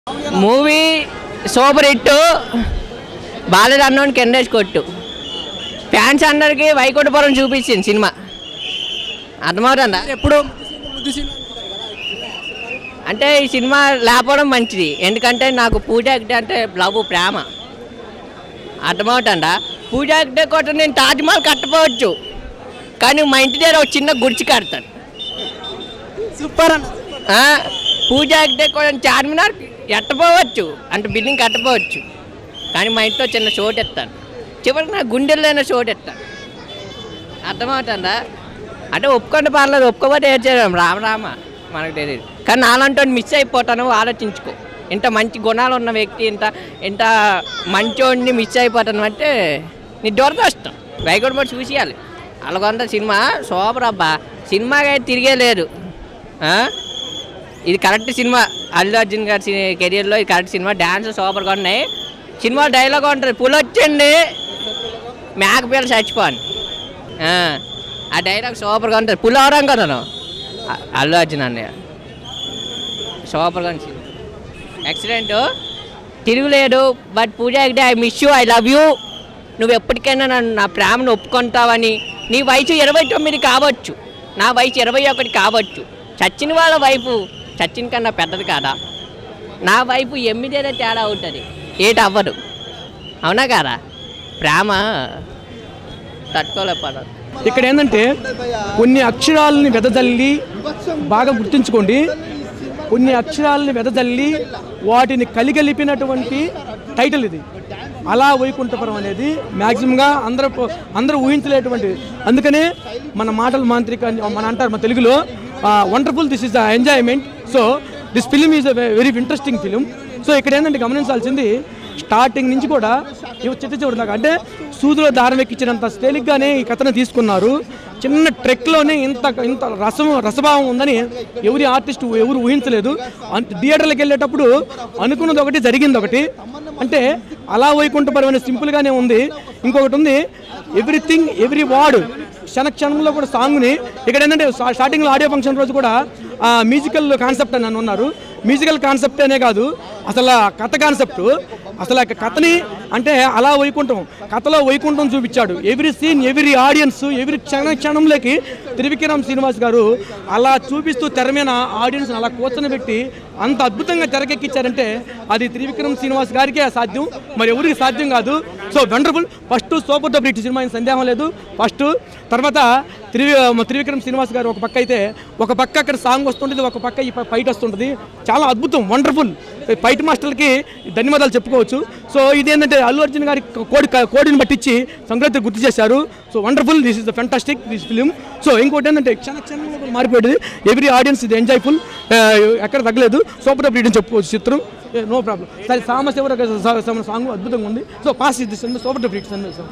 movie super hit Balayya అన్నోని కెండేసి కొట్టు ఫ్యాన్స్ అందరికి వైకుంఠపురం చూపించింది సినిమా అర్థమవుతుందా ఎప్పుడు అంటే ఈ సినిమా లేకపోవడం మంచిది ఎందుకంటే నాకు పూజ అంటే లవ్ ప్రేమ అర్థమవుతుందా పూజ కొట్ట నేను తాజ్మహల్ కట్టపోవచ్చు కానీ మా ఇంటి దగ్గర ఒక చిన్న గుడిచి కడతాను సూపర్ అన్న పూజ కూడా చార్మినార్ ఎట్టపోవచ్చు అంటే బిల్డింగ్ కట్టపోవచ్చు కానీ మా ఇంట్లో చిన్న షోట్ ఎత్తాను చివరికి నా గుండెల్లోనే షోట్ ఎత్తాను అర్థమవుతుందా అంటే ఒప్పుకుంటే పర్లేదు ఒప్పుకోకపోతే ఏం చేయడం రామ మనకు తెలియదు కానీ నాలంటో మిస్ అయిపోతాను ఆలోచించుకో ఇంత మంచి గుణాలు ఉన్న వ్యక్తి ఇంత మంచోడిని మిస్ అయిపోతాను అంటే నీ దురదృష్టం వైకుంఠపురం చూసేయాలి అలాగంతా సినిమా సూపర్ అబ్బా సినిమాగా తిరిగే లేదు ఇది కరెక్ట్ సినిమా అల్లు అర్జున్ గారి కెరియర్లో ఇది కరెక్ట్ సినిమా డ్యాన్స్ సూపర్గా ఉన్నాయి సినిమా డైలాగ్ ఉంటుంది పుల్ వచ్చింది మేక పిల్లలు చచ్చిపోను ఆ డైలాగ్ సూపర్గా ఉంటుంది పుల్ అవడం కదా అల్లు అర్జున్ అన్నయ్య సూపర్గా ఉంది ఎక్సలెంట్ తిరుగులేదు but Pooja I miss you I love you నువ్వు ఎప్పటికైనా నా ప్రేమను ఒప్పుకుంటావని నీ వయసు 29 కావచ్చు నా వయసు 21 కావచ్చు చచ్చిన వాళ్ళ వైపు చచ్చిన కన్నా పెద్దది కాదా నా వైపు 8 తేడా ఉంటుంది ఏటి అవ్వదు అవునా కాదా ప్రేమ తట్టుకోలేకపోతారు ఇక్కడ ఏంటంటే కొన్ని అక్షరాలని వెదజల్లి బాగా గుర్తుంచుకోండి కొన్ని అక్షరాలని వెదజల్లి వాటిని కలిపినటువంటి టైటిల్ ఇది అలా వైకుంఠపురం అనేది మ్యాక్సిమంగా అందరూ ఊహించలేటువంటిది అందుకనే మన మాటల మాంత్రిక మన అంటారు మన తెలుగులో wonderful this is the enjoyment so this film is a very interesting film so ఇక్కడ ఏంటంటే గమనించాల్సింది స్టార్టింగ్ నుంచి కూడా చిట్ట చివరి దాకా అంటే సూదిలో దారం ఎక్కించినంత తేలిగ్గానే ఈ కథను తీసుకున్నారు చిన్న ట్రెక్లోనే ఇంత రసభావం ఉందని ఎవరు ఊహించలేదు థియేటర్లకు వెళ్ళేటప్పుడు అనుకున్నది ఒకటి జరిగింది ఒకటి అంటే అలా వైకుంఠపురం అనే సింపుల్గానే ఉంది ఇంకొకటి ఉంది ఎవ్రీథింగ్ ఎవ్రీ వార్డ్ క్షణంలో కూడా సాంగ్ని ఇక్కడ ఏంటంటే స్టార్టింగ్లో ఆడియో ఫంక్షన్ రోజు కూడా మ్యూజికల్ కాన్సెప్ట్ అని అన్నారు మ్యూజికల్ కాన్సెప్ట్ అనే కాదు అసలు కథ కాన్సెప్ట్ అసలు కథని అంటే అలా వైకుంఠం కథలో వైకుంఠం చూపించాడు every scene every audience every క్షణంలోకి త్రివిక్రమ్ శ్రీనివాస్ గారు అలా చూపిస్తూ తెర మీద ఆడియన్స్ అలా కూర్చొని అంత అద్భుతంగా తెరకెక్కించారంటే అది త్రివిక్రమ్ శ్రీనివాస్ గారికే సాధ్యం మరి ఎవరికి సాధ్యం కాదు so wonderful first super duper hit సినిమా సందేహం లేదు ఫస్ట్ తర్వాత త్రివిక్రమ్ శ్రీనివాస్ గారు ఒక పక్క అయితే ఒక పక్క అక్కడ సాంగ్ వస్తుంటుంది ఒక పక్క ఈ ఫైట్ వస్తుంటుంది చాలా అద్భుతం వండర్ఫుల్ ఫైట్ మాస్టర్లకి ధన్యవాదాలు చెప్పుకోవచ్చు సో ఇదేంటంటే అల్లు అర్జున్ గారి కోడిని పట్టించి సంక్రాంతి గుర్తు చేశారు so wonderful this is the fantastic this film so ఇంకోటి ఏంటంటే క్షణంలో మారిపోయేది ఎవ్రీ ఆడియన్స్ ఇది ఎంజాయ్ఫుల్ ఎక్కడ తగ్గలేదు సూపర్ డూపర్ హిట్ అని చెప్పుకోవచ్చు చిత్రం నో ప్రాబ్లం సరే సామస్ ఎవరు సాంగ్ అద్భుతంగా ఉంది సో పాస్ ఇది సూపర్ డూపర్ హిట్